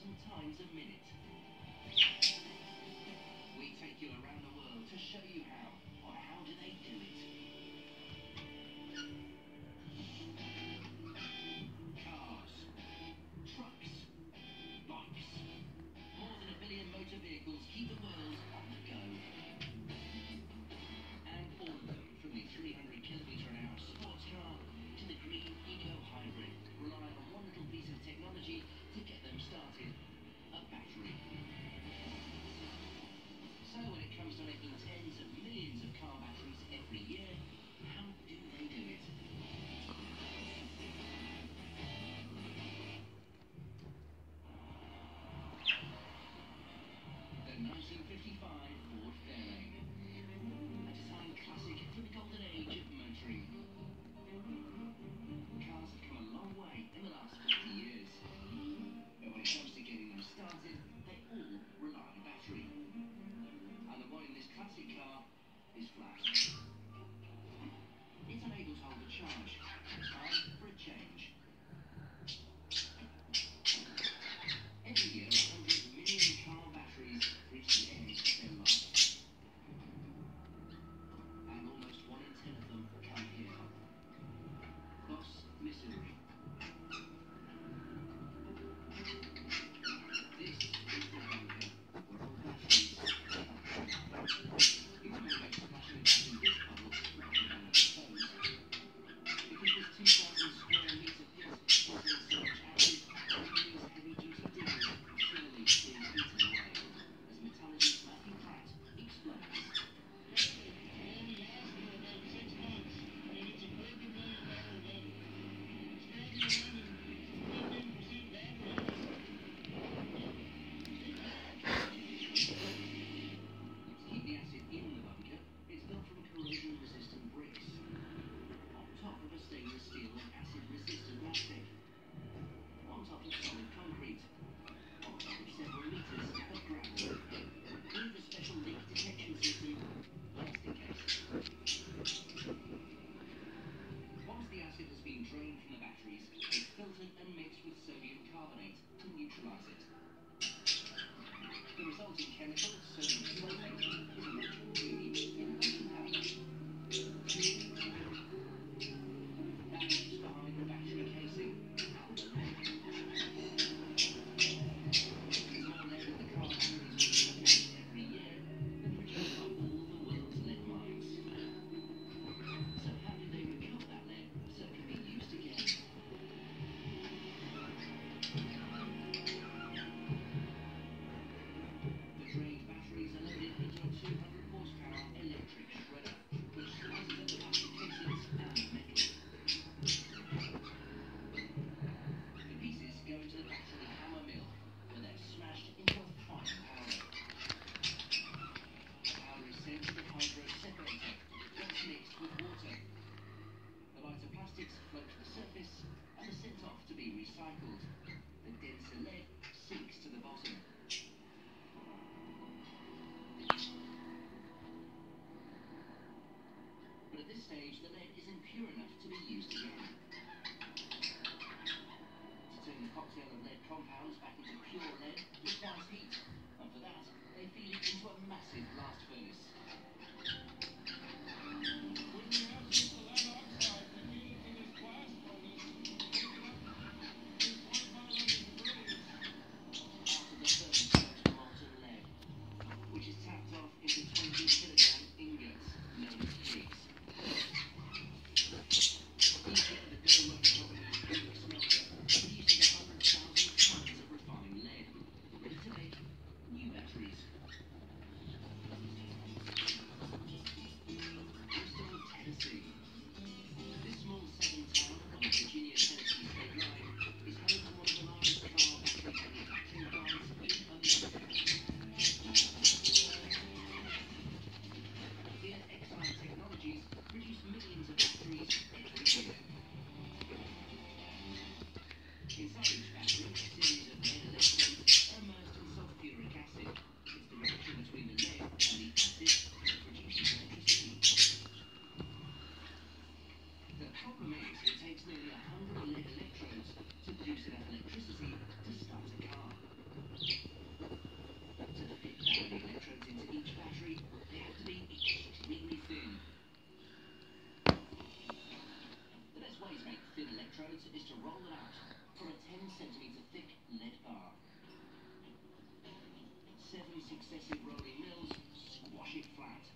times a minute. We take you around the world to show you how, or how do they do it. Cars, trucks, bikes. More than 1 billion motor vehicles keep the world on the go. And all of them, from the 300km/h sports car to the green eco-hybrid, rely on one little piece of technology to get them started: a battery. So when it comes to making tens of millions of car batteries every year, how do they do it? The 1955 Ford Fairlane, a design classic from the golden age of motoring. Cars have come a long way in the last 50 years, but when it comes to getting them started, they all rely on a battery. And the one in this classic car is flat. It's unable to hold a charge. Time for a change. Every year, 100 million car batteries reach the end of their life. And almost 1 in 10 of them come here. Thus, Missouri. This is the bunker where all batteries are kept. You can make splashing about in this puddle rather than on the toes. Because this 2,000 square metre pit contains so much acid, these heavy-duty diggers surely being eaten away as metallurgist Matthew Pratt explains. To keep the acid in the bunker, it's built from corrosion-resistant bricks, on top of a stainless steel and acid-resistant plastic, on top of solid concrete, on top of several meters of gravel, with a special leak detection system, just in case. Once the acid has been drained from the batteries, it's filtered and mixed with sodium carbonate to neutralise it. The resulting chemical, sodium sulfate, is a natural ingredient in ocean powder. That is behind the battery casing and the lead. There's more lead in the car batteries we chuck out every year than produced by all the world's lead mines. So how do they recover that lead so it can be used again? The drained batteries are loaded into a 200 horsepower electric shredder, which slices up the plastic casings and the metal. The pieces go into the battery hammer mill, where they're smashed into a fine powder. The powder is sent to the hydro separator, where it's mixed with water. The lighter plastics float to the surface and are sent off to be recycled. The denser lead sinks to the bottom. But at this stage, the lead isn't pure enough to be used again. To turn the cocktail of lead compounds back into pure lead requires heat, and for that, they feed it into a massive blast furnace. After the furnace comes molten lead, which is tapped off into 20-kilogram ingots, known as pigs. Each ways to make thin electrodes is to roll them out from a 10 centimetre thick lead bar. 7 successive rolling mills squash it flat.